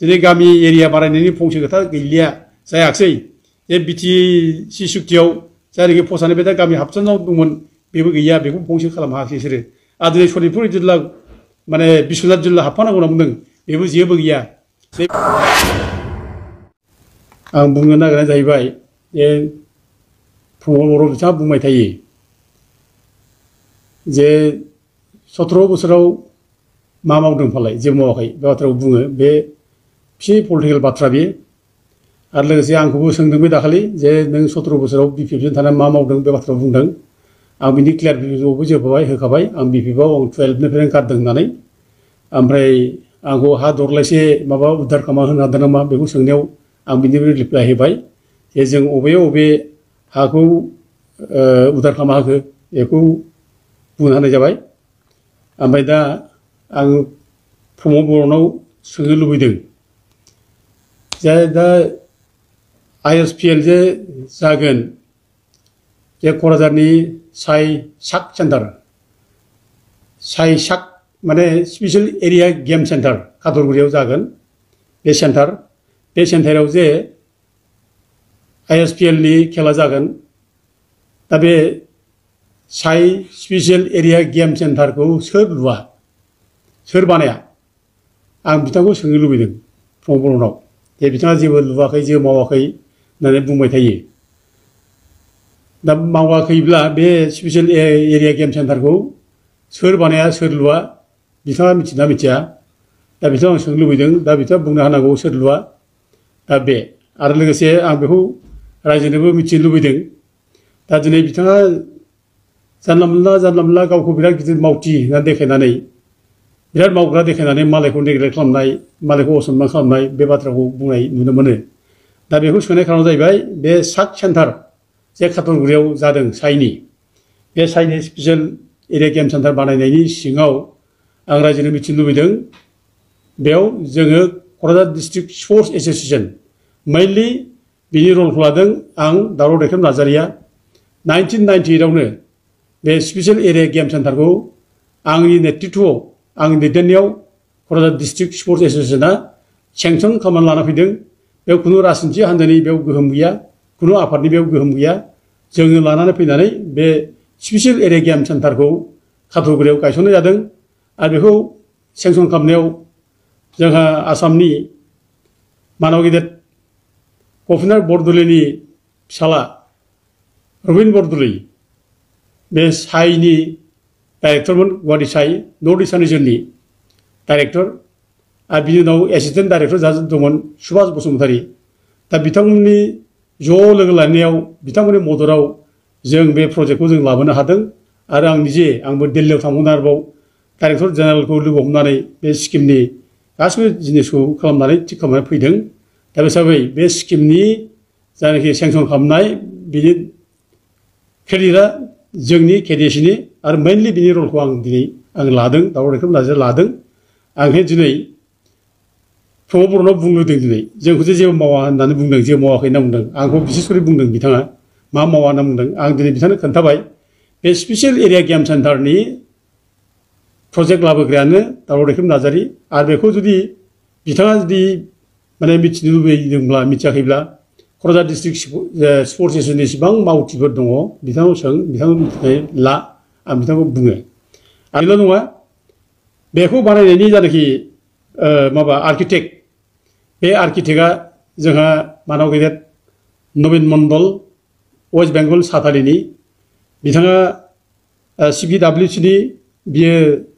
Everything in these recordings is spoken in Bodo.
दिनै गामि एरिया बारायनायनि फंसे खोथा गैलिया जायाखसै जे बिटिसि सुक्तियाव जायनाखि फसायनाय दा गामि हाबसननाव दंमोन बेबो गैया बेखौ फंसे खालामनो हायाखै बिसोरो आरो दिनै सनितपुर जिल्ला माने बिश्वनाथ जिल्ला हाबफानांगौ होनना बुंदों बेबो जेबो गैया आं बुंनो नागिरनाया जाहैबाय जे प्रमद बर' बिथाङा बुंबाय थायो जे 17 बोसोराव मा मावदों फालाय जेबो मावाखै बे बाथ्राखौ बुङो बे फिसा पलिटिकेल बाथ्रा बे आरो लोगोसे आंखौबो सोंदों बे दाखालि जे नों 17 बोसोराव बिपिएफजों थानानै मा मावदों बे बाथ्राखौ बुंदों आं बिनि क्लियार भिडिअ'बो होखाबाय आं बिपिएफआव आं 12निफ्रायनो गारदों होननानै ओमफ्राय आंखौ हा दरलायसे माबा उद्धार खालामना होनो हादों नामा बेखौ सोंनायाव आं बिनिबो रिप्लाय होबाय जे जों अबे हाखौ उद्धार खालामना होखो बेखौ बुंनो हानाय जाबाय ओमफ्राय दा आं प्रमद बर'नाव सोंनो लुबैदों जे दा ISPL जे जागोन जे क'क्राझारनि साइ साक सेन्टार साइ साक माने स्पेसियेल एरिया गेम सेन्टार कादरगुरियाव जागोन बे सेन्टाराव जे ISPL नि खेला जागोन दा बे साइ स्पेसियेल एरिया गेम सेन्टारखौ सोर लुआ सोर बानाया आं बिथांखौ सोंनो लुबैदों प्रमद बर'नाव जे बिथाङा जेबो लुवाखै जेबो मावाखै होननानै बुंबाय थायो दा मावाखैब्ला बे स्पेसियेल एरिया गेम सेन्टारखौ सोर बानाया सोर लुआ बिथाङा मिथिना मिथिया दा बिथाङा आं सोंनो लुबैदों दा बिथाङा बुंनो हानांगौ सोर लुआ दा बे आरो लोगोसे आं बेखौ रायजोनोबो मिथिनो लुबैदों दा दिनै बिथाङा जानला मोनला गावखौ बिराद गिदिर मावथि होननानै देखायनानै बिराद मावग्रा देखायनानै मालायखौ नेग्लेक्ट खालामनाय मालायखौ असनमान खालामनाय बे बाथ्राखौ बुंनाय नुनो मोनो दा बेखौ सोंनाय खारना जाहैबाय बे साक सेन्टार जे कादरगुरियाव जादों साइनि बे साइनि स्पेसियेल एरिया गेम सेन्टार बानायनायनि सिङाव आं रायजोनो मिथिनो लुबैदों बेयाव जोङो Kokrajhar district sports association mainly बिनि रलखौ लादों आं दावराव दैखोम नार्जारिया 1998आवनो बे स्पेसियेल एरिया गेम सेन्टारखौ आंनि नेतृत्वआव आंनि दैदेननायाव क'क्राझार डिस्ट्रिक्ट स्पर्ट्स एस'सिएशना सेंसन खालामनानै लाना फैदों बेयाव खुनु राजनिथि हान्जानि बेयाव गोहोम गैया खुनु आफादनि बेयाव गोहोम गैया जोङो लानानै फैनानै बे स्पेसियेल एरिया गेम सेन्टारखौ कादरगुरियाव गायसननाय जादों आरो बेखौ सेंसन खालामनायाव जोंहा आसामनि मानव गेदेर गपिनाथ बरदलैनि फिसाला रबिन बरदलै बे साइनि डाइरेक्टरमोन गुवाहाटी साइ नर्थ इस्टार्न रिजननि डाइरेक्टर आरो बिनि उनाव एसिस्टेन्ट डाइरेक्टर दंमोन सुभाष बसुमतारी दा बिथांमोननि ज' लोगो लानायाव बिथांमोननि मददाव जों बे प्रजेक्टखौ जों लाबोनो हादों आरो आं निजे आंबो दिल्लीयाव थांबावना आरोबाव डाइरेक्टर जेनेरेलखौ लोगो हमनानै बे स्किमनि गासैबो जिनिसखौ खालामनानै थिग खालामनानै फैदों दा बे हिसाबै बे स्किमनि जायनाखि सेंसन खालामनाय बिनि क्रेडिटआ जोंनि केडिएसिनि आरो मेइनलि बिनि रलखौ आं दिनै लादों दावराव दैखोम नार्जारिया लादों आंहाय दिनै प्रमद बर'नाव बुंलुदों दिनै जोंखौसो जेबो मावा होननानै बुंदों जेबो मावाखै होनना बुंदों आंखौ बिसेस करि बुंदों बिथाङा मा मावा होनना बुंदों आं दिनै बिथांनो खोन्थाबाय बे स्पेसियेल एरिया गेम सेन्टारनि प्रजेक्ट लाबोग्रायानो दावराव दैखोम नार्जारि आरो बेखौ जुदि बिथाङा जुदि माने मिथिनो लुबैदोंब्ला मिथियाखैब्ला क'क्राझार डिस्ट्रिक्ट स्पर्ट्स एस'सिएशननि इसेबां मावथिफोर दङ बिथांनाव सों बिथांखौ मिथिनाय ला आं बिथांखौ बुङो आरो बेल' नङा बेखौ बानायनायनि जानाखि माबा आर्किटेक्ट बे आर्किटेक्टआ जोंहा मानव गेदेर नबिन मण्डल वेस्ट बेंगल साथालिनि बिथाङा CPWCनि बियो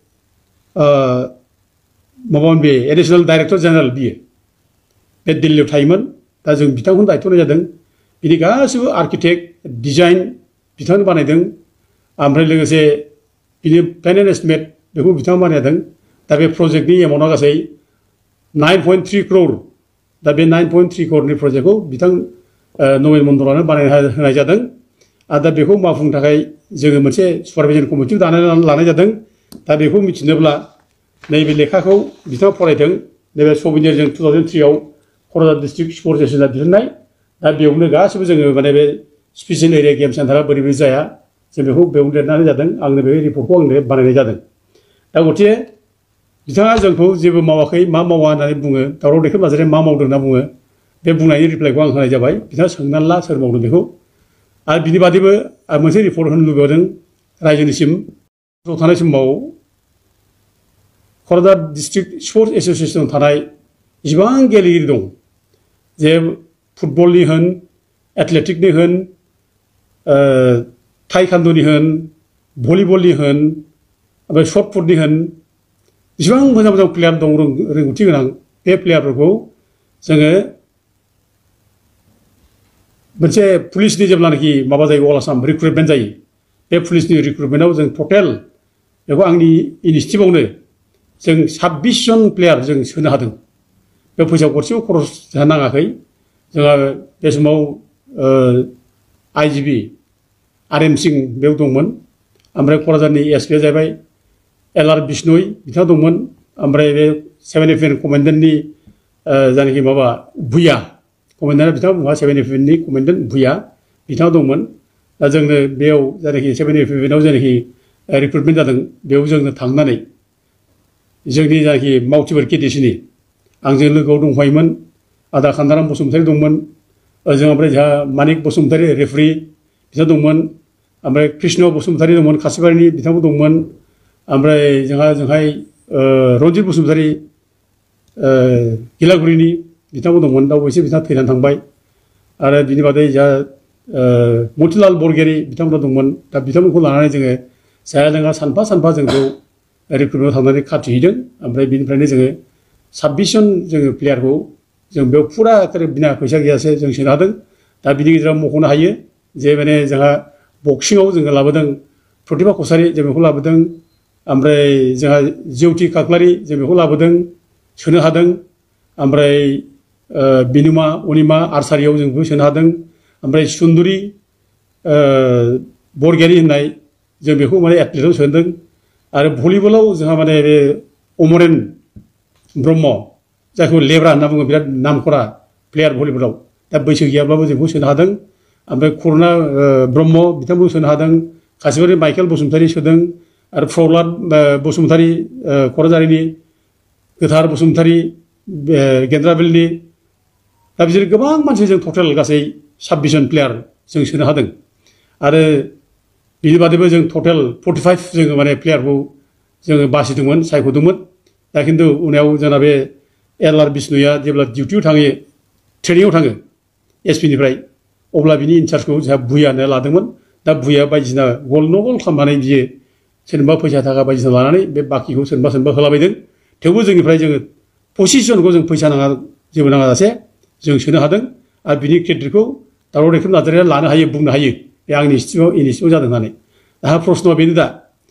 माबामोन बे एडिशनेल डाइरेक्टर जेनेरेल बियो बे दिल्लीयाव थायोमोन दा जों बिथांखौनो दायथ' होनाय जादों बिनि गासैबो आर्किटेक्ट डिजाइन बिथाङानो बानायदों ओमफ्राय लोगोसे बिनि फाइनाल एस्टिमेट बेखौ बिथाङा बानायदों दा बे प्रजेक्टनि एमाउन्टआ गासै 9.3 crore दा बे 9.3 crore प्रजेक्टखौ बिथां नबिन मण्डलानो बानायना होनाय जादों आरो दा बेखौ मावफुंनो थाखाय जोङो मोनसे सुपारभिजन कमिटि दानानै लानाय जादों दा बेखौ मिथिनोब्ला नैबे लेखाखौ बिथाङा फरायदों नैबे सबिनिरजों 2003आव क'क्राझार डिस्ट्रिक्ट स्पर्ट्स एस'सिएशना दिहुननाय दा बेयावनो गासैबो जोङो माने बे स्पेसियेल एरिया गेम सेन्टारा बोरै जाया जों बेखौ बेयावनो लिरनानै जादों आंनो बे रिपर्टखौ आंनो बानायनाय जादों दा गथिखे बिथाङा जोंखौ जेबो मावाखै मा मावा होननानै बुङो दावराव देखाय नार्जारिया मा मावदों होनना बुङो बे बुंनायनि रिप्लाइखौ आं होनाय जाबाय बिथाङा सोंनानै ला सोर मावदों बेखौ आरो बिनि बादैबो आं मोनसे रिपर्ट होनो लुबैदों रायजोनिसिम थानाय समाव क'क्राझार डिस्ट्रिक्ट स्पर्ट्स एस'सियेसनाव थानाय जेसेबां गेलेगिरि दं जे फुटबलनि होन एथलेटिकनि होन टाइकान्ड'नि होन भलिबलनि होन ओमफ्राय शर्ट पुटनि होन जेसेबां मोजां मोजां प्लेयार दं रोंगौथि गोनां बे प्लेयारफोरखौ जोङो मोनसे पुलिसनि जेब्लानाखि माबा जायो अल आसाम रिक्रुटमेन्ट जायो बे पुलिसनि रिक्रुटमेन्टआव जों टटेल बेखौ आंनि इनिसिएटिभआवनो जों 26 जन प्लेयार जों सोनो हादों बे फैसा गरसेबो खरस नाङाखै जोंहा बे समाव आइजिबि आरएम सिं बेयाव दंमोन ओमफ्राय क'क्राझारनि एसपिआ जाहैबाय एलआर बिष्णय बिथाङा दंमोन ओमफ्राय बे 7F कमेन्डेन्टनि जायनाखि माबा भुया कमेन्डेन्टआ बिथाङा बुङा 7F कमेन्डेन्ट भुया बिथाङा दंमोन दा जोंनो बेयाव जायनाखि 7F जायनाखि रिक्रुटमेन्ट जादों बेयाव जोंनो थांनानै जोंनि जायनाखि मावथिफोर केटिसिनि आंजों लोगोआव दंफायोमोन आदा खान्दाराम बसुमतारी दंमोन ओजों ओमफ्राय जोंहा मानिक बसुमतारी रेफारि बिथां दंमोन ओमफ्राय कृष्ण बसुमतारी दंमोन खासिबारिनि बिथांबो दंमोन ओमफ्राय जोंहाय रन्जित बसुमतारी गिलागुरिनि बिथांबो दंमोन दा अबयसे बिथाङा थैनानै थांबाय आरो बिनि बादै जोंहा मतिलाल बरगयारी बिथांमोना दंमोन दा बिथांमोनखौ लानानै जोङो जाया लोङा सानफा सानफा जों बेयाव रिक्रुटमेन्टआव थांनानै खाथिहैदों ओमफ्राय बिनिफ्रायनो जोङो 26 जन जोङो प्लेयारखौ जों बेयाव फुरा बिना फैसा गैयासे जों सोनो हादों दा बिनि गेजेराव मख'नो हायो जे माने जोंहा बक्सिंआव जोङो लाबोदों प्रतिभा कसारी जों बेखौ लाबोदों ओमफ्राय जोंहा जेउथि खाख्लारि जों बेखौ लाबोदों सोनो हादों ओमफ्राय बिनुमा अनिमा आर्सारियाव जों बेखौ सोनो हादों ओमफ्राय सुन्दुरि बरगयारी होननाय जों बेखौ माने एथलेटआव सोदों आरो भलिबलाव जोंहा माने बे अमरेन ब्रह्म जायखौ लेब्रा होनना बुङो बिराद नामखरा प्लेयार भलिबलाव दा बैसो गैयाब्लाबो जों बेखौ सोनो हादों ओमफ्राय करुणा ब्रह्म बिथांमोनखौ सोनो हादों खासिबारि माइकेल बसुमतारी सोदों आरो प्रहलाद बसुमतारी क'क्राझारिनि गोथार बसुमतारी गेन्द्राबिलनि दा बिसोर गोबां मानसि जों टटेल गासै 26 जन प्लेयार जों सोनो हादों आरो बिनि बादैबो जों टटेल 45 जोङो माने प्लेयारखौ जोङो बासिदोंमोन सायख'दोंमोन दा खिन्थु उनाव जोंना बे एलआर बिष्णयआ जेब्ला डिउटियाव थाङो ट्रेनिंआव थाङो एसपिनिफ्राय अब्ला बिनि इनचार्जखौ जोंहा भुयानो लादोंमोन दा भुया बायदिसिना गल न' गल खालामनानै बियो सोरनोबा फैसा थाखा बायदिसिना लानानै बे बाखिखौ सोरनोबा होलाबायदों थेवबो जोंनिफ्राय जोङो 25 जनखौ जों फैसा नाङा जेबो नाङा जासे जों सोनो हादों आरो बिनि क्रेडिटखौ दावराव देखाय नार्जारिया लानो हायो बुंनो हायो बे आंनि इनिसिएटिभआव जादों होननानै दा प्रश्नआ बेनो दा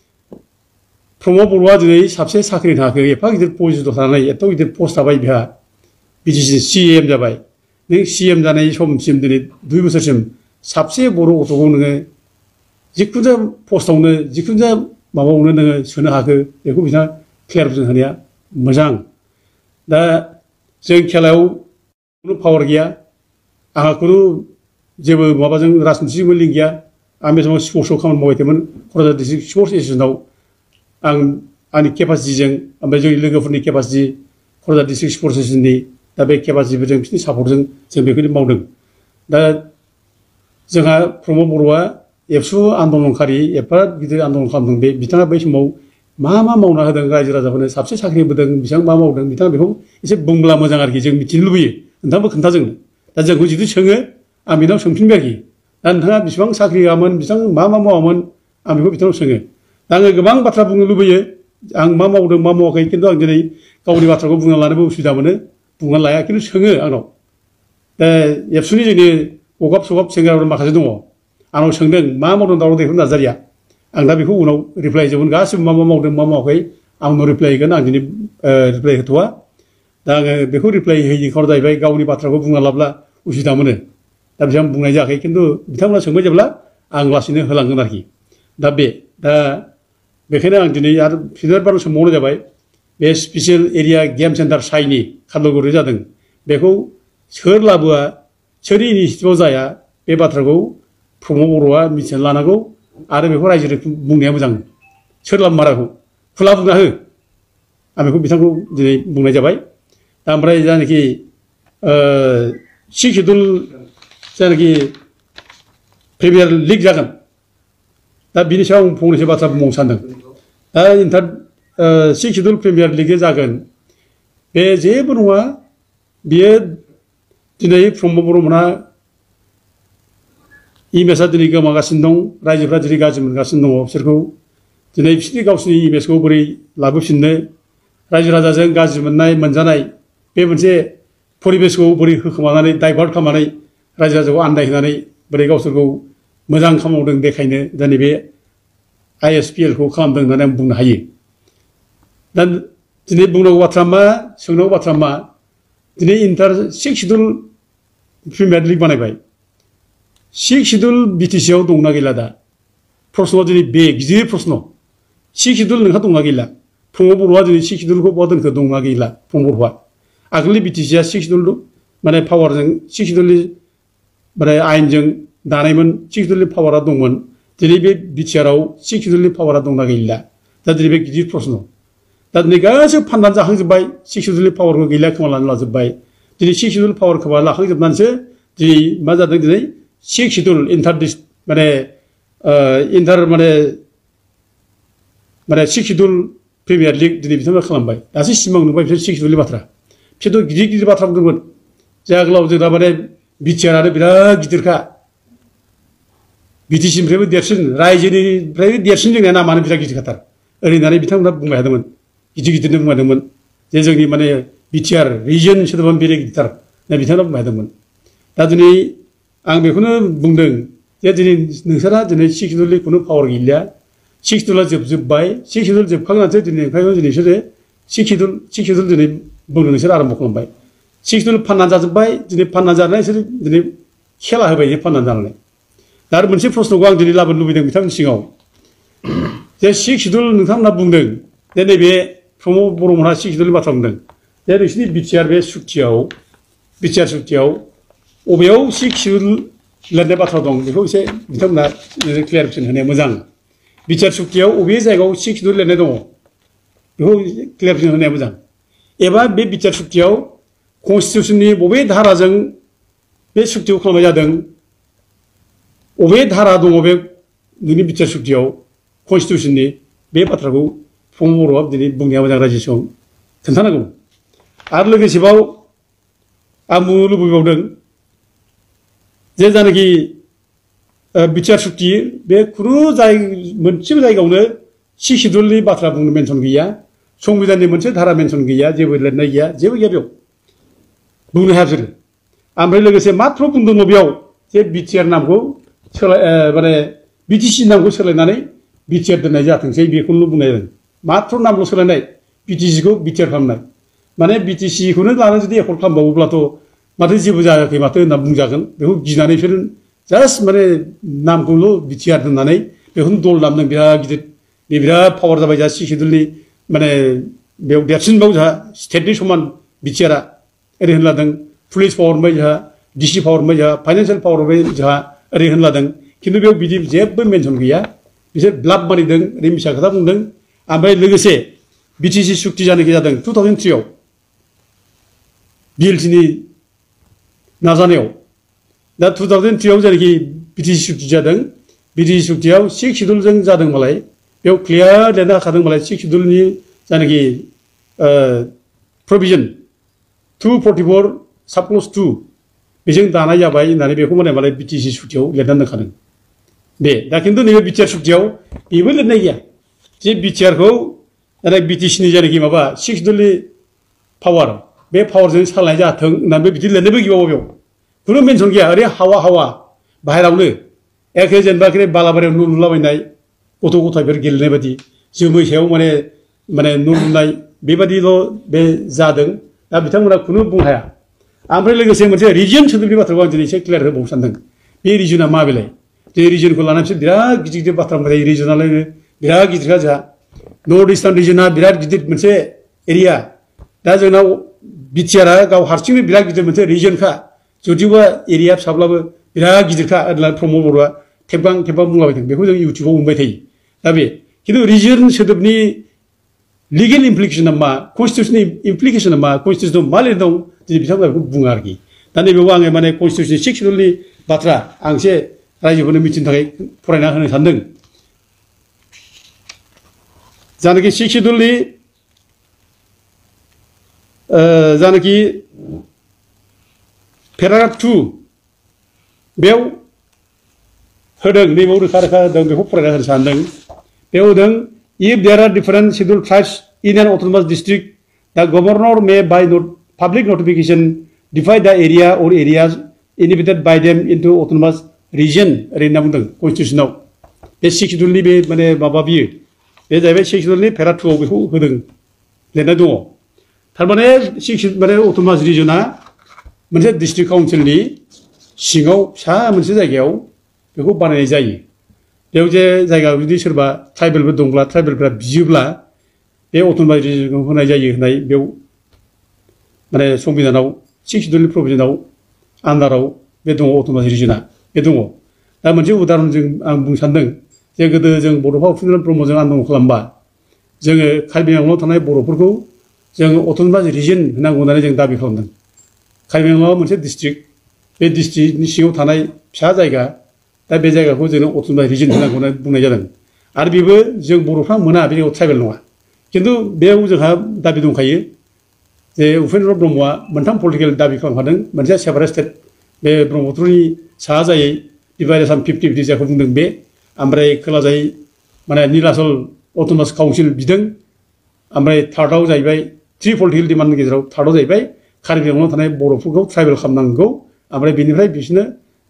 प्रमद बर'आ दिनै साबसे साख्रि थाखो एफा गिदिर पजिसनाव थानानै एथ' गिदिर पस्ट थाबाय बिहा बिटिसि CM जाबाय नों CM जानाय समसिम दिनै 2 बोसोरसिम साबसे बर' गथ'खौ नोङो जिखुनु जाया पस्टआवनो जिखुनु जाया माबायावनो नोङो सोनो हाखो बेखौ बिथाङा क्लियारजों होनाया मोजां दा जों खेलायाव खुनु पावार गैया आंहा खुनु जेबो माबाजों राजनितिजोंबो लिंक गैया आं बे समाव स्पर्ट्सआव खामानि मावबाय थायोमोन क'क्राझार डिस्ट्रिक्ट स्पर्ट्स एस'सिएसनाव आं आंनि केपासिटिजों ओमफ्राय जोंनि लोगोफोरनि केपासिटि क'क्राझार डिस्ट्रिक्ट स्पर्ट्स एस'सिएसननि दा बे केपासिटिफोरजों बिसोरनि सापर्टजों जों बेखौनो मावदों दा जोंहा प्रमद बर'आ एबसु आन्दलनखारि एफा गिदिर आन्दलन खालामदों बे बिथाङा बै समाव मा मावना होदों रायजो राजाफोरनो साबसे साख्रि होबोदों बिथाङा मा मावदों बिथाङा बेखौ एसे बुंब्ला मोजां आरोखि जों मिथिनो लुबैयो नोंथाङाबो खोन्था जोंनो दा जोंखौ जिथु सोङो आं बिनाव सोंफिनबाय आरोखि दा नोंथाङा बेसेबां साख्रि होआमोन बिथां मा मावामोन आं बेखौ बिथांनाव सोङो दा आङो गोबां बाथ्रा बुंनो लुबैयो आं मा मावदों मा मावाखै खिन्थु आं दिनै गावनि बाथ्राखौ बुंना लानोबो उसुबिदा मोनो बुंना लाया खिन्थु सोङो आंनाव दा एबसुनि जोंनि अगाब सगाब सेंग्राफोर माखासे दङ आंनाव सोंदों मा मावदों दावराव देखाय नार्जारिया आं दा बेखौ उनाव रिप्लाइ होजोबगोन गासिबो मा मावदों मा मावाखै आं उनाव रिप्लाइ होगोन आं दिनै रिप्लाइ होथ'वा दा आङो बेखौ रिप्लाइ होयैनि खारना जाहैबाय गावनि बाथ्राखौ बुंना लाब्ला उसुबिदा मोनो दा बिथां बुंनाय जायाखै खिन्थु बिथांमोना सोंबाय जेब्ला आं लासैनो होलांगोन आरोखि दा बेखायनो आं दिनै आरो फिनजारबार सोंबावनाय जाबाय बे स्पेसियेल एरिया गेम सेन्टार साइनि खारलुगुरि जादों बेखौ सोर लाबोआ सोरनि इनिसिएटिभआव जाया बे बाथ्राखौ प्रमद बर'आ मिथिना लानांगौ आरो बेखौ रायजोनो बुंनाया मोजां सोर लाबोमाराखौ खुला बुंना हो आं बेखौ बिथांखौ दिनै बुंनाय जाबाय दा ओमफ्राय जानाखि सिक्स शिड्युल जानाखि प्रिमियार लिग जागोन दा बिनि सायाव आं फंनैसो बाथ्रा बुंबावनो सानदों दा सिक्स शिड्युल प्रिमियार लिग जागोन बे जेबो नङा बियो दिनै प्रमद बर'मोनहा इमेजआ दिनै गोमागासिनो दं रायजोफ्रा दिनै गाज्रि मोनगासिनो दङ बिसोरखौ दिनै बिसोरनि गावसिनि इमेजखौ बोरै लाबोफिननो रायजो राजाजों गाज्रि मोननाय मोनजानाय बे मोनसे परिबेसखौ बोरै होखोमानानै डाइभार्ट खालामनानै रायजो राजाखौ आन्दायहोनानै बोरै गावसोरखौ मोजां खामानि मावदों देखायनो दिनै बे ISPLखौ खालामदों होननानै आं बुंनो हायो दा दिनै बुंनांगौ बाथ्रा मा सोंनांगौ बाथ्रा मा दिनै सिक्स शिड्युल प्रिमियार लिग बानायबाय सिक्स शिड्युल बिटिसिआव दंना गैला दा प्रश्नआ दिनै बे गिदिर प्रश्न सिक्स शिड्युल नोंहा दंना गैला प्रमद बर'आ दिनै सिक्स शिड्युलखौ बहा दोनखो दंना गैला प्रमद बर'आ आगोलनि बिटिसिआ सिक्स शिड्युल माने पावारजों सिक्स शिड्युलनि माने आयेनजों दानायमोन सिक्स शिड्युलनि पावारा दंमोन दिनै बे बिटिआरआव सिक्स शिड्युलनि पावारा दंना गैला दा दिनै बे गिदिर प्रश्न दा दिनै गासैबो फाननानै जाखांजोब्बाय सिक्स शिड्युलनि पावारखौ गैला खोमानानै लाजोब्बाय दिनै सिक्स शिड्युल पावार खोमा लाखांजोबनानैसो दिनै मा जादों दिनै सिक्स शिड्युल माने सिक्स शिड्युल प्रिमियार लिग दिनै बिथांमोना खालामबाय दासो सिमां नुबाय बिसोर सिक्स शिड्युलनि बाथ्रा बिसोरथ' गिदिर गिदिर बाथ्रा बुंदोंमोन जे आगोलाव जोंना माने बिटिआरआनो बिराद गिदिरखा बिटिसिनिफ्रायबो देरसिन रायजोनिफ्रायबो देरसिन जोंनिया नामानो बिराद गिदिरखाथार ओरै होननानै बिथांमोना बुंबाय थादोंमोन गिदिर गिदिरनो बुंबाय थादोंमोन जे जोंनि माने बिटिआर रिजन सोदोबानो बेरे गिदिरथार होनना बिथांमोना बुंबाय थादोंमोन दा दिनै आं बेखौनो बुंदों जे दिनै नोंसोरहा दिनै सिक्स शिड्युलनि खुनु पावार गैलिया सिक्स शिड्युला जोबजोब्बाय सिक्स शिड्युल जोबखांनानैसो दिनै ओंखायनो दिनै बिसोरो सिक्स शिड्युल दिनै बुंनो नोंसोर आरम्भ खालामबाय सिक्स शिड्युल फाननानै जाजोब्बाय दिनै फाननानै जानानै बिसोर दिनै खेला होबाय जे फाननानै जानानै दा आरो मोनसे प्रश्नखौ आं दिनै लाबोनो लुबैदों बिथांमोननि सिगाङाव जे सिक्स शिड्युल नोंथांमोना बुंदों जे नैबे प्रमद बर'मोनहा सिक्स शिड्युलनि बाथ्रा बुंदों जे नोंसिनि बिटिआर बे सुक्तियाव अबेयाव सिक्स शिड्युल लिरनाय बाथ्रा दं बेखौ एसे बिथांमोना क्लियारिफिकेसन होनाया मोजां बिटिआर सुक्तियाव अबे जायगायाव सिक्स शिड्युल लिरनाय दङ बेखौ क्लियारिफिकेसन होनाया मोजां एबा बे बिटिआर सुक्तियाव कन्स्टिटिउसननि बबे धाराजों बे सुक्तिखौ खालामनाय जादों अबे धारा दङ बे नोंनि बिटिआर सुक्तियाव कन्स्टिटिउसननि बे बाथ्राखौ प्रमद बर'आ दिनै बुंनाया मोजां रायजो सिगाङाव खोन्थानांगौ आरो लोगोसेबाव आं बुंनो लुबैबावदों जे जानाखि बिटिआर सुक्ति बे खुनु मोनसेबो जायगायावनो सिक्स शिड्युलनि बाथ्रा बुंनो मेनसन गैया संबिधाननि मोनसे धारा मेनसन गैया जेबो लिरनाय गैया जेबो गैया बेयाव बुंनो हाया बिसोरो ओमफ्राय लोगोसे माथ्र बुंदों बेयाव जे बिटिआर नामखौ माने बिटिसि नामखौ सोलायनानै बिटिआर दोननाय जाथोंसै बेखौल' बुंनाय जादों माथ्र नामल' सोलायनाय बिटिसिखौ बिटिआर खालामनाय माने बिटिसिखौनो लानानै जुदि एकर्ड खालामबावोब्लाथ' माथो जेबो जायाखै माथो होनना बुंजागोन बेखौ गिनानै बिसोर जास्ट माने नामखौल' बिटिआर दोननानै बेखौनो दल दामदों बिराद गिदिर बे बिराद पावार जाबाय जोंहा सिक्स शिड्युलनि माने बेयाव देरसिनबाव जोंहा स्टेटनि समान बिटिआरआ ओरै होनलादों पुलिस पावार मोनबाय जोंहा डिसि पावार मोनबाय जोंहा फाइनान्सियेल पावार मोनबाय जोंहा ओरै होनलादों खिन्थु बेयाव बिदि जेबो मेनसन गैया बिसोर ब्लाफ मारिदों ओरै मिसा खोथा बुंदों ओमफ्राय लोगोसे बिटिसि सुक्ति जानाखि जादों 2003 बिएलटिनि नाजानायाव दा 2003 जानाखि बिटिसि सुक्ति जादों बिटिसि सुक्तियाव सिक्स शिड्युलजों जादों मालाय बेयाव क्लियार लिरना होखादों मालाय सिक्स शिड्युलनि जानाखि प्रभिजन 244 साबक्लस 2 बेजों दानाय जाबाय होननानै बेखौ मालाय बिटिसि सुक्तियाव लिरनानै दोनखादों दे दा खिन्थु नैबे बिटिआर सुक्तियाव बेबो लिरनाय गैया जे बिटिआरखौ बिटिसिनि जानाखि माबा सिक्स शिड्युलनि पावार बे पावारजों सालायनाय जाथों होननानै बिदि लिरनायबो गैबावो बेयाव खुनु मेनसन गैया ओरै हावा बाहेरावनो एखे जेनेबा बालाबारियाव न' लुलाबायनाय गथ' गथायफोर गेलेनाय बायदि जोमै सायाव माने न' लुनाय बेबादिल' बे जादों दा बिथांमोना खुनु बुंनो हाया ओमफ्राय लोगोसे मोनसे रिजन सोदोबनि बाथ्राखौ आं दिनै एसे क्लियार होबावनो सानदों बे रिजनआ मा बेलाय जे रिजनखौ लानानै बिसोर बिराद गिदिर गिदिर बाथ्रा बुंबाय रिजनालायनो बिराद गिदिरखा जोंहा नर्थ इस्टार्न रिजनआ बिराद गिदिर मोनसे एरिया दा जोंनाव बिटिआरआ गाव हारसिंनो बिराद गिदिर मोनसे रिजनखा जुदिबा एरिया फिसाब्लाबो बिराद गिदिरखा होननानै प्रमद बर'आ खेबगां बुंलाबायदों बेखौ जों इउटुबाव मोनबाय थायो दा बे खिन्थु रिजन सोदोबनि 리겔 임플리케이션은 마, 콘스티튜션의 임플리케이션은 마, 콘스티튜션 말이 동 दिनै बिथांमोना बेखौ बुङो आरोखि दा नैबेयाव आङो माने कन्स्टिटिउसन 6 शेड्युलनि बाथ्रा आं एसे रायजोफोरनो मिथिनो थाखाय फरायना होनो सानदों जानाखि 6 शेड्युलनि जानाखि पेराग्राफ 2 बेयाव होदों नैबेयाव रोखा रोखा होदों बेखौ फरायना होनो सानदों बेयाव होदों if there are different scheduled tribes in an autonomous district the governor may by public notification divide the area or areas inhabited by them into autonomous region ओरै होनना बुंदों कन्स्टिटिउसनाव बे 6 शेड्युलनि बे माने माबा बियो बे जाहैबाय 6 शेड्युलनि पेरा 2 आव बेखौ होदों लिरनाय दङ थारमाने 6 माने अट'नमास रिजना मोनसे डिस्ट्रिक्ट काउन्सिलनि सिङाव फिसा मोनसे जायगायाव बेखौ बानायनाय जायो बेयाव जे जायगायाव जुदि सोरबा ट्राइबेलबो दंब्ला ट्राइबेलफ्रा बियोब्ला बे अट'नमास रिजनखौ होनाय जायो होननाय बेयाव माने संबिधानाव 6 शेड्युलनि प्रभिजनाव आन्दाराव बे दङ अट'नमास रिजना बे दङ दा मोनसे उदाहरणजों आं बुंनो सानदों जे गोदो जों बड'फा उपेन्द्र ब्रह्मजों आन्दलन खालामबा जोङो कार्बि आंलंआव थानाय बर'फोरखौ जों अट'नमास रिजन होनांगौ होननानै जों दाबि खालामदों कार्बि आंलंआ मोनसे डिस्ट्रिक्ट बे डिस्ट्रिक्टनि सिङाव थानाय फिसा जायगा दा बे जायगाखौ जोङो अट'नमास रिजन होनांगौ होननानै बुंनाय जादों आरो बेबो जों बर'फ्रा मोना बे ट्राइबेल नङा खिन्थु बेयाव जोंहा दाबि दंखायो जे उपेन्द्र ब्रह्मआ मोनथाम पलिटिकेल दाबि खालामखादों मोनसेया सेपारेट स्टेट बे ब्रह्मपुत्रनि साहा जायै डिभाइड आसाम 50-50 जायखौ बुंदों बे ओमफ्राय खोलाजायै माने नीलाचल अट'नमास काउन्सिल बिदों ओमफ्राय थार्डआव जाहैबाय 3 पलिटिकेल डिमान्डनि गेजेराव थार्डआव जाहैबाय कार्बि आंलंआव थानाय बर'फोरखौ ट्राइबेल खालामनांगौ ओमफ्राय बेनिफ्राय बिसोरनो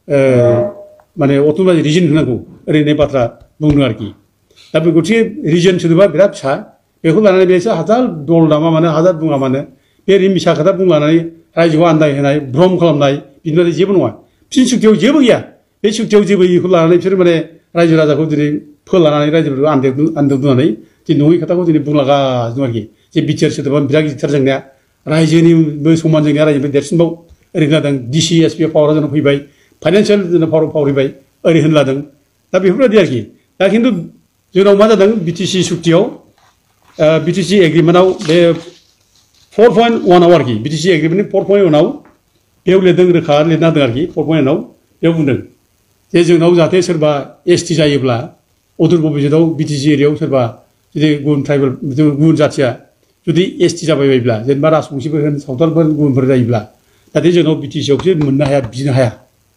माने अट'नमास रिजन होनांगौ ओरैनो बाथ्रा बुंदों आरोखि दा बे गथिखे रिजन सोदोबा बिराद फिसा बेखौ लानानै बेसो हाजार दल दामा मानो हाजार बुङा मानो बे रिमिसा खोथा बुंलानानै रायजोखौ आन्दायहोनाय भ्रम खालामनाय बिनिफ्राय जेबो नङा फिन सुक्तियाव जेबो गैया बे सुक्तियाव जेबो बेखौ लानानै बिसोर माने रायजो राजाखौ दिनै फोलानानै रायजोफोरखौ आन्दोदोनानै दिनै नङै खोथाखौ दिनै बुंलागासिनो आरोखि जे बिटिआर सोदोबा बिराद गिदिरथार जेंनाया रायजोनिबो समान जेंनाया रायजोनिफ्राय देरसिनबाव ओरै खोनादों डिसि एसपि पावारा जोंनाव फैबाय फाइनान्सियेल जोंनाव पावाराव फैबाय ओरै होनलादों दा बेफोरबायदि आरोखि दा खिन्थु जोंनाव मा जादों बिटिसि सुक्तियाव बिटिसि एग्रिमेन्टआव बे 4.1 आव आरोखि बिटिसि एग्रिमेन्टनि 4.1 आव बेयाव लिरदों रोखा लिरना होदों आरोखि 4.1 आव बेयाव बुंदों जे जोंनाव जाहाथे सोरबा एसटि जायोब्ला अदूर भबिष्यतआव बिटिसि एरियायाव सोरबा जुदि गुबुन ट्राइबेल गुबुन जाथिया जुदि एसटि जाबाय बायोब्ला जेनेबा राजबंसिफोर होन सावथालफोर गुबुनफोर जायोब्ला जाहाथे जोंनाव बिटिसियावसो मोननो हाया बिनो हाया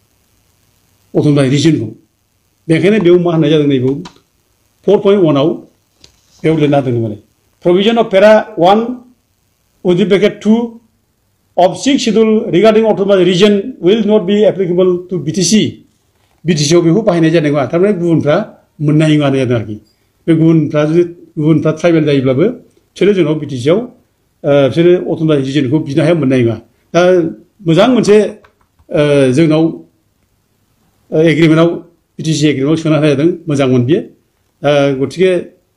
अट'नमास रिजनखौ बेखायनो बेयाव मा होननाय जादों नैबेयाव 4.1 आव बेयाव लिरना होदों माने प्रभिजन अफ पेरा 1 with the bracket 2 of 6 schedule regarding autonomous region will not be applicable to BTC. BTC आव बेखौ बाहायनाय जानाय नङा थारमाने गुबुनफ्रा मोननाय नङा होननाय जादों आरोखि बे गुबुनफ्रा ट्राइबेल जायोब्लाबो बिसोरो जोंनाव BTC आव बिसोरो अट'नमास रिजनखौ बिनो हाया मोननाय नङा दा मोजां मोनसे जोंनाव एग्रिमेन्टआव BTC एग्रिमेन्टआव सोना होनाय जादों मोजांमोन बियो गतिके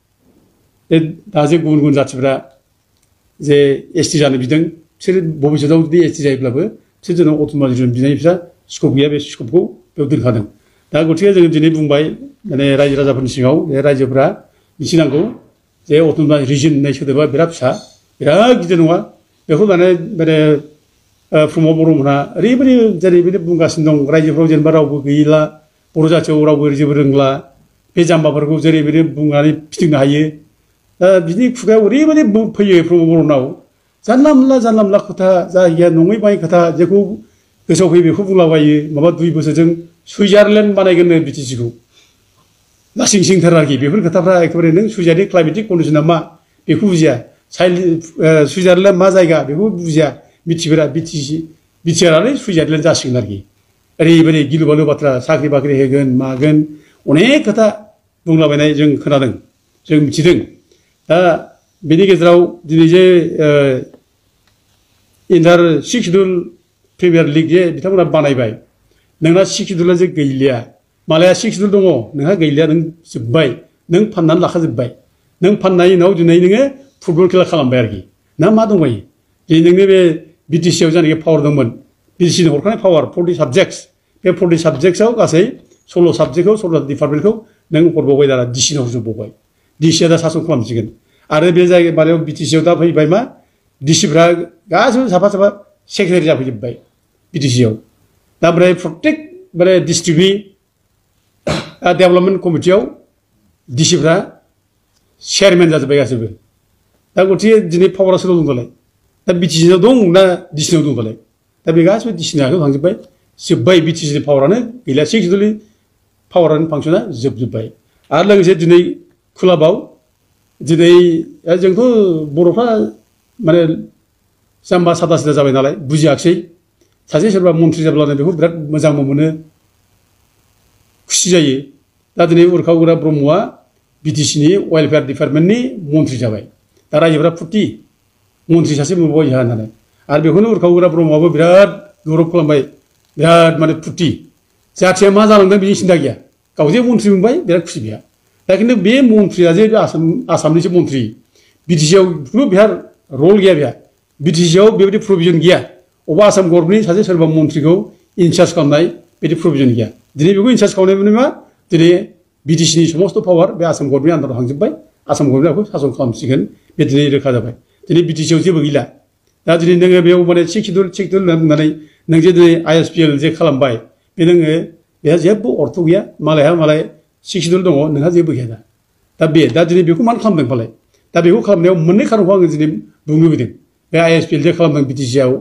दा जे गुबुन गुबुन जाथिफ्रा जे एसटि जानो बिदों बिसोर भबिष्यतआव जुदि एसटि जायोब्लाबो बिसोर जोंनाव अट'नमास रिजन बिनायनि फिसा स्कप गैया बे स्कपखौ बेयाव दोनखादों दा गतिके जोङो दिनै बुंबाय माने रायजो राजाफोरनि सिगाङाव बे रायजोफोरा मिथिनांगौ जे अट'नमास रिजन होननाय सोदोबा बिराद फिसा बिराद गिदिर नङा बेखौ लानानै माने प्रमद बर'मोनहा ओरैबायदि जेरैबायदि बुंगासिनो दं रायजोफ्राव जेनेबा रावबो गैला बर' जाथियाव रावबो जेबो रोंला बे जाम्बाफोरखौ जेरैबायदि बुंनानै फिथिंनो हायो बिनि खुगायाव ओरैबायदि फैयो प्रमद बर'नाव जानला मोनला खोथा जायगाया नङै बाङै खोथा जेखौ गोसोआव फैयो बेखौ बुंलाबायो माबा 2 बोसोरजों सुइजारलेण्ड बानायगोननो बिटिसिखौ लासिं सिंथार आरोखि बेफोर खोथाफ्रा एखेबारे नों सुइजारनि क्लाइमेटिक कन्डिसना मा बेखौ बुजिया सुइजारलेण्ड मा जायगा बेखौ बुजिया मिथिफेरा बिटिआरआनो सुइजारलेण्ड जासिगोन आरोखि ओरैबायदि गिलु बालु बाथ्रा साख्रि बाख्रि होगोन मागोन अनेक खोथा बुंलाबायनाय जों खोनादों जों मिथिदों दा बेनि गेजेराव दिनै जे इन्टार 6 शेड्युल प्रिमियार लिग जे बिथांमोना बानायबाय नोंना 6 शेड्युला जे गैलिया मालाया 6 शेड्युल दङ नोंहा गैलिया नों जोब्बाय नों फाननानै लाखाजोब्बाय नों फाननायनि उनाव दिनै नोङो फुटबल खेला खालामबाय आरोखि ना मा दंबायो दिनै नोंनि बे बिटिसिआव जानाखि पावार दंमोन बिटिसिनो हरखानाय पावार 40 साबजेक्ट्स बे 40 साबजेक्ट्सआव गासै 16 साबजेक्टखौ 16 डिपार्टमेन्टखौ नों हरबावबाय दाना डिसिनाव हरजोबबावबाय डिसिआ दा सासन खालामसिगोन आरो बे जायगा माबायाव बिटिसिआव दा फैबाय मा डिसिफ्रा गासिबो साफा साफा सेक्रेटारि जाफैजोब्बाय बिटिसिआव दा ओमफ्राय प्रत्येक माने डिस्ट्रिक्टनि डेभेलपमेन्ट कमिटियाव डिसिफ्रा चेयारमेन जाजोब्बाय गासिबो दा गथिखे दिनै पावारा सोरनाव दं दालाय दा बिटिसिआव दं ना डिसिनाव दं दालाय दा बे गासिबो डिसिनि आखायाव थांजोब्बाय जोब्बाय बिटिसिनि पावारानो गैला एक्चुअलि पावारानो फांसना जोबजोब्बाय आरो लोगोसे दिनै खुलाबाव दिनै जोंथ' बर'फ्रा माने जाम्बा सादा सिदा जाबाय नालाय बुजियाखिसै सासे सोरबा मन्थ्रि जाब्लानो बेखौ बिराद मोजांबो मोनो खुसि जायो दा दिनै उरखाव गोरा ब्रह्मआ बिटिसिनि वेलफेयार डिपार्टमेन्टनि मन्थ्रि जाबाय दा रायजोफ्रा फुर्ति मन्थ्रि सासे मोनबाय जोंहा होननानै आरो बेखौनो उरखाव गोरा ब्रह्मआबो बिराद गौरब खालामबाय बिराद माने फुर्ति जाथिया मा जालांदों बिनि सिन्था गैया गाव जे मन्थ्रि मोनबाय बिराद खुसि बेहा दा खिन्थु बे मन्थ्रिया जे आसामनिसो मन्थ्रि बिटिसिआव खुनु बेहा रल गैया बेहा बिटिसिआव बेबायदि प्रभिजन गैया अबा आसाम गभर्नमेन्टनि सासे सोरबा मन्थ्रिखौ इनचार्ज खालामनाय बिदि प्रभिजन गैया दिनै बेखौ इनचार्ज खालामनाय मा दिनै बिटिसिनि समस्त पावार बे आसाम गभर्नमेन्टनि आन्दाराव थांजोब्बाय आसाम गभर्नमेन्टआ बेखौ सासन खालामसिगोन बे दिनै रोखा जाबाय दिनै बिटिसिआव जेबो गैला दा दिनै नोङो बेयाव माने सिकिउर होनना बुंनानै नों जे दिनै ISPL जे खालामबाय बे नोङो बेहा जेबो अर्थ गैया मालायहा मालाय सिकिउर दङ नोंहा जेबो गैया दा दिनै बेखौ मानो खालामदों फालाय दा बेखौ खालामनायाव मोननै खारनखौ आङो दिनै बुंनो लुबैदों बे ISPL जे खालामदों बिटिसिआव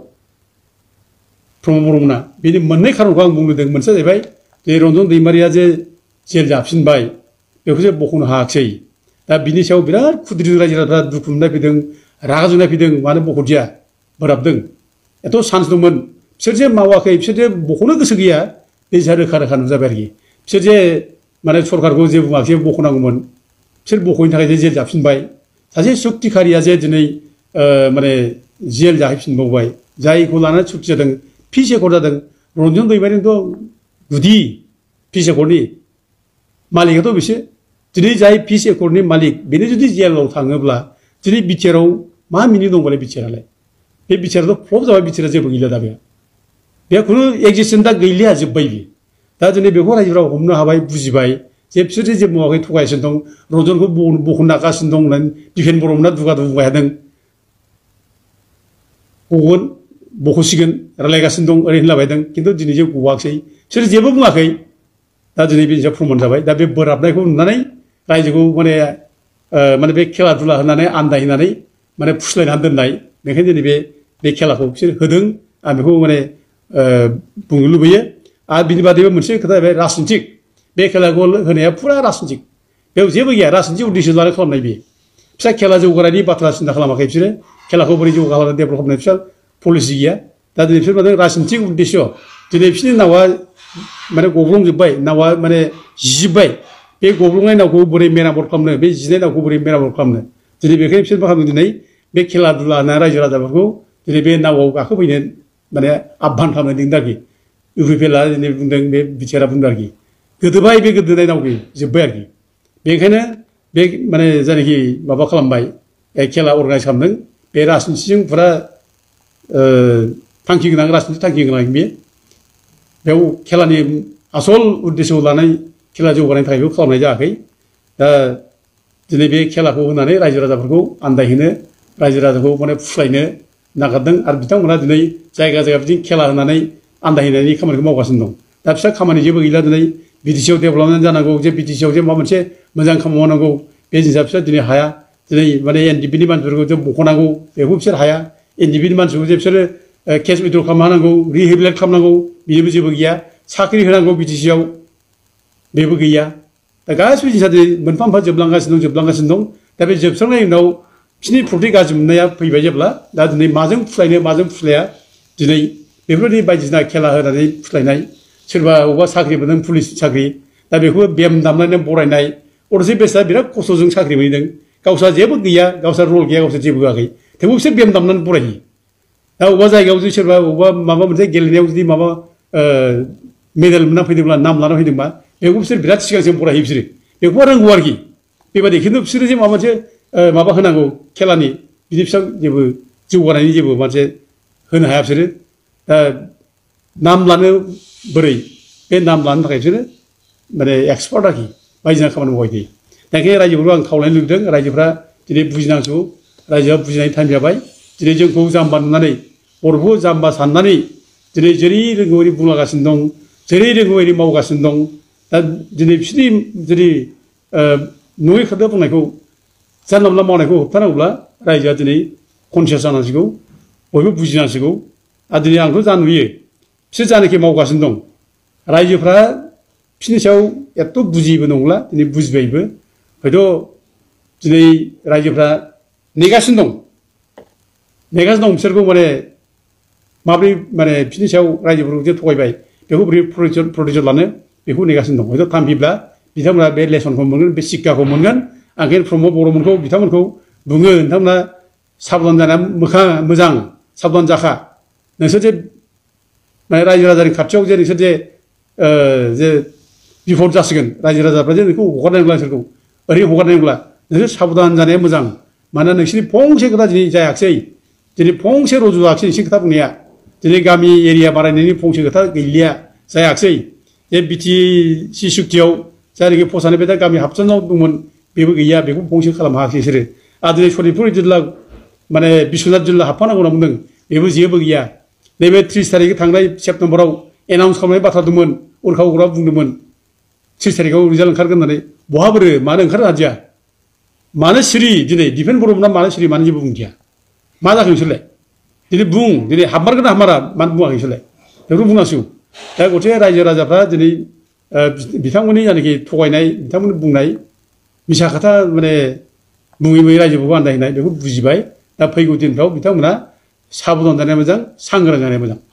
प्रमद बर'मोना बेनि मोननै खारनखौ आं बुंनो लुबैदों मोनसेया जाहैबाय जे रन्जन दैमारिया जे जेल जाफिनबाय बेखौ जे बख'नो हायाखिसै दा बिनि सायाव बिराद खुद्रिदों रायजो राजाफ्रा दुखु मोननाय फैदों रागा जोंनाय फैदों मानो बख'दिया बोराबदों एथ' चान्स दंमोन बिसोर जे मावाखै बिसोर जे बख'नो गोसो गैया बे जा रोखा रोखा नुजाबाय आरोखि बिसोर जे माने सरकारखौ जे बुङाखै बख'नांगौमोन बिसोर बख'यैनि थाखाय जे जेल जाफिनबाय सासे सुक्तिखारिया जे दिनै माने जेल जाहैफिनबावबाय जायखौ लानानै सुक्ति जादों पिस एकर्ड जादों रन्जन दैमारिनिथ' गुदि पिस एकर्डनि मालिकआथ' बिसोर दिनै जाय पिस एकर्डनि मालिक बेनो जुदि जेलाव थाङोब्ला दिनै बिटिआरआव मा मिनिं दंबालाय बिटिआरआलाय बे बिटिआरआथ' फ्लप जाबाय बिटिआरआ जेबो गैला दा बेहा खुनु एक्जिस्टेन्स दा गैलिया जोब्बाय बे दा दिनै बेखौ रायजोफ्रा हमनो हाबाय बुजिबाय जे बिसोर जेबो मावाखै थगायगासिनो दं रन्जनखौ बख'नो नागासिनो दं होननानै दिपेन बर'मोना दुगा दुगा हादों गगोन बख'सिगोन रायलायगासिनो दं ओरै होनलाबायदों खिन्थु दिनै जे गवाखै बिसोर जेबो बुङाखै दा दिनै बे सायाव प्रमान जाबाय दा बे बोराबनायखौ नुनानै रायजोखौ माने बे खेला दुला होनानै आन्दायहोनानै माने फुस्लायनानै दोननाय बेखायनो दिनै बे खेलाखौ बिसोर होदों आं बेखौ माने बुंनो लुबैयो आरो बिनि बादैबो मोनसे खोथा जाहैबाय राजनितिक बे खेलाखौ होनाया फुरा राजनितिक बेयाव जेबो गैया राजनितिक उद्देश्य लानानै खालामनाय बे फिसा खेला जौगानायनि बाथ्रा सिन्था खालामाखै बिसोरो खेलाखौ बोरै जौगाहोनो डेभेलप खालामनाय फिसा पलिसि गैया दा दिनै बिसोर माने राजनितिक उद्देश्य दिनै बिसोरनि नावा माने गब्लंजोब्बाय नावा माने जिजोब्बाय बे गब्लंनाय नावखौ बोरै मेरामत खालामनो बे जिनाय नावखौ बोरै मेरामत खालामनो दिनै बेखायनो बिसोर मा खालामदों दिनै बे खेला दुला होनाय रायजो राजाफोरखौ दिनै बे नावआव गाखोफैनो माने आह्वान खालामनो दिंदों आरोखि UPPLआ दिनै बुंदों बे बिटिआरआ बुंदों आरोखि गोदोबाय बे गोदोनाय नाव जोब्बाय आरोखि बेनिखायनो बे माने जायनाखि माबा खालामबाय खेला अर्गानाइज खालामदों बे राजनितिजों फुरा थांखि गोनां राजनिति थांखि गोनां बेयाव खेलानि आसल उद्देश्य लानाय खेला जौगानायनि थाखाय बेखौ खालामनाय जायाखै दा दिनै बे खेलाखौ होनानै रायजो राजाफोरखौ आन्दायहोनो रायजो राजाखौ माने फुस्लायनो नागारदों आरो बिथांमोना दिनै जायगा जायगा बिदिनो खेला होनानै आन्दायहोनायनि खामानिखौ मावगासिनो दं दा फिसा खामानि जेबो गैला दिनै बिटिसिआव डेभेलपमेन्ट जानांगौ जे बिटिसिआव जे माबा मोनसे मोजां खामानि मावनांगौ बे जिनिसा बिसोर दिनै हाया दिनै माने NDPनि मानसिफोरखौ जे बख'नांगौ बेखौ बिसोर हाया NDPनि मानसिफोरखौ जे बिसोरो केस उइथड्र खालामनांगौ रिहेबिलिट खालामनांगौ बेनिबो जेबो गैया साख्रि होनांगौ बिटिसिआव बेबो गैया दा गासिबो जिनिसा दिनै मोनफा मोनफा जोबलांगासिनो दं दा बे जोबस्रांनायनि उनाव बिसोरनि प्रति गाज्रि मोननाया फैबाय जेब्ला दा दिनै माजों फुस्लायनो माजों फुस्लाया दिनै बेफोरबायदि बायदिसिना खेला होनानै फुस्लायनाय सोरबा अबेबा साख्रि मोनदों पुलिस साख्रि दा बेखौबो बेम दामनानै बरायनाय अरसे बेस्रा बिराद खस्थ'जों साख्रि मोनहैदों गावस्रा जेबो गैया गावस्रा रल गैया गावस्रा जेबो होआखै थेवबो बिसोर बेम दामनानै बरायहैयो दा अबेबा जायगायाव जुदि सोरबा अबेबा माबा मोनसे गेलेनायाव जुदि माबा मेडेल मोनना फैदोंब्ला नाम लाना फैदोंबा बेखौ बिसोर बिराद सिगांसिम बरायहैयो बिसोरो बेखौबा रोंगौ आरोखि बेबायदि खिन्थु बिसोरो जे माबा मोनसे माबा होनांगौ खेलानि बिदि फिसा जेबो जौगानायनि जेबो मोनसे होनो हाया बिसोरो दा नाम लानो बोरै बे नाम लानो थाखाय बिसोरो माने एक्सपार्ट आरोखि बायदिसिना खामानि मावबाय थायो दा ओंखायनो रायजोफोरखौ आं खावलायनो लुबैदों रायजोफ्रा दिनै बुजिनांगौ रायजोआ बुजिनायनि टाइम जाबाय दिनै जोंखौ जाम्बा नुनानै बर'खौ जाम्बा साननानै दिनै जेरै रोंगौ ओरै बुंलागासिनो दं जेरै रोंगौ ओरै मावगासिनो दं दा दिनै बिसोरनि जुदि नङै खोथा बुंनायखौ जानला मोनला मावनायखौ होबथानांगौब्ला रायजोआ दिनै कनसियास जानांसिगौ बयबो बुजिनांसिगौ आरो दिनै आंथ' जा नुयो बिसोर जानाखि मावगासिनो दं रायजोफ्रा बिसोरनि सायाव एथ' बुजियैबो नंला दिनै बुजिबायबो हयथ' दिनै रायजोफ्रा नेगासिनो दं बिसोरखौ माने माब्रै माने बिसोरनि सायाव रायजोफोरखौ जे थगायबाय बेखौ बोरै प्रटेक्सन लानो बेखौ नेगासिनो दं हयथ' थामहिनब्ला बिथांमोना बे लेसनखौ मोनगोन बे शिक्षाखौ मोनगोन आं ओंखायनो प्रमद बर'मोनखौ बिथांमोनखौ बुङो नोंथांमोना साबधान जानाया मोजां साबधान जाखा नोंसोर जे माने रायजो राजानि खाथियाव जे नोंसोर जे बिफद जासिगोन रायजो राजाफ्रा जे नोंखौ हगारनाय नंला नोंसोरखौ ओरै हगारनाय नंला नोंसोर साबधान जानाया मोजां मानोना नोंसोरनि फंसे खोथा दिनै जायाखिसै दिनै फंसे रज'आखिसै नोंसोरनि खोथा बुंनाया दिनै गामि एरिया बारायनायनि फंसे खोथा गैलिया जायाखिसै जे बिटिसि सुक्तियाव जायनाखि फसानाय बे दा गामि हाबसनाव दंमोन बेबो गैया बेखौ फंसे खालामनो हायाखै बिसोरो आरो दिनै सनितपुर जिल्ला माने बिश्वनाथ जिल्ला हाबफानांगौ होनना बुंदों बेबो जेबो गैया नैबे 30 तारिख थांनाय सेप्तेम्बराव एनाउन्स खालामनाय बाथ्रा दंमोन उरखाव उरखाव बुंदोंमोन 30 तारिखआव रिजाल्ट ओंखारगोन होननानै बहाबोरो मानो ओंखारनो हादिया मानो सिरि दिनै दिफेन बर'मोना मानो सिरि मानो जेबो बुंदिया मा जाखो नोंसोरलाय दिनै बुं दिनै हाबमारगोन ना हाबमारा मानो बुङाखै नोंसोरलाय बेखौ बुंनांसिगौ दा गथे रायजो राजाफ्रा दिनै बिथांमोननि जायनाखि थगायनाय बिथांमोननि बुंनाय मिसा खोथा माने बुङै बुङै रायजोफोरखौ आन्दायहोनाय बेखौ बुजिबाय दा फैगौ दिनफ्राव बिथांमोना साबधान जानाया मोजां सांग्रां जानाया मोजां